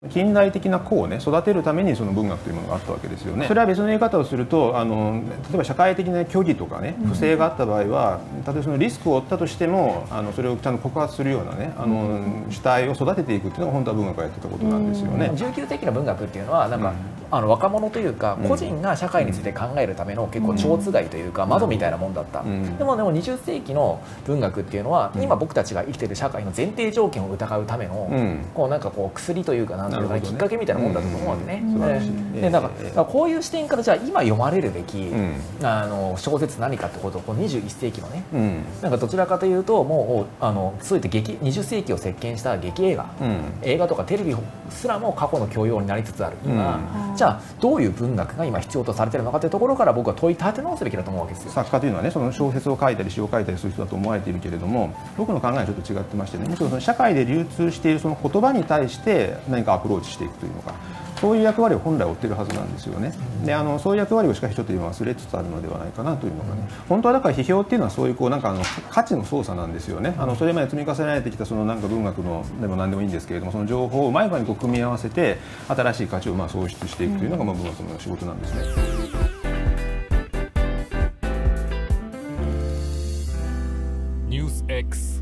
近代的な子をね育てるためにその文学というものがあったわけですよね。それは別の言い方をすると例えば社会的な虚偽とかね不正があった場合は、例えばそのリスクを負ったとしてもそれをちゃんと告発するようなね主体を育てていくっていうのが本当は文学がやってたことなんですよね。 19世紀の文学っていうのはなんか、若者というか個人が社会について考えるための結構蝶つがいというか窓みたいなもんだった。でも20世紀の文学っていうのは今僕たちが生きている社会の前提条件を疑うためのこうなんかこう薬というかなんていうかきっかけみたいなもんだと思うわけね。でなんかこういう視点からじゃあ今読まれるべき小説何かってことをこう21世紀のねなんかどちらかというともうそういった20世紀を席巻した劇映画、映画とかテレビすらも過去の教養になりつつある今、じゃあどういう文学が今必要とされているのかというところから僕は問い立て直すべきだと思うわけですよ。 作家というのはねその小説を書いたり詩を書いたりする人だと思われているけれども、僕の考えはちょっと違ってましてね、むしろその社会で流通しているその言葉に対して何かアプローチしていくというのか、そういう役割を本来負っているはずなんですよね。でそういう役割をしかしちょっと今忘れつつあるのではないかなというのがね、本当はだから批評っていうのはそういうこうなんか価値の操作なんですよね。それまで積み重ねられてきたそのなんか文学のでも何でもいいんですけれども、その情報をうまい具合にこう組み合わせて新しい価値を創出していくというのが文学の仕事なんですね。 ニュース X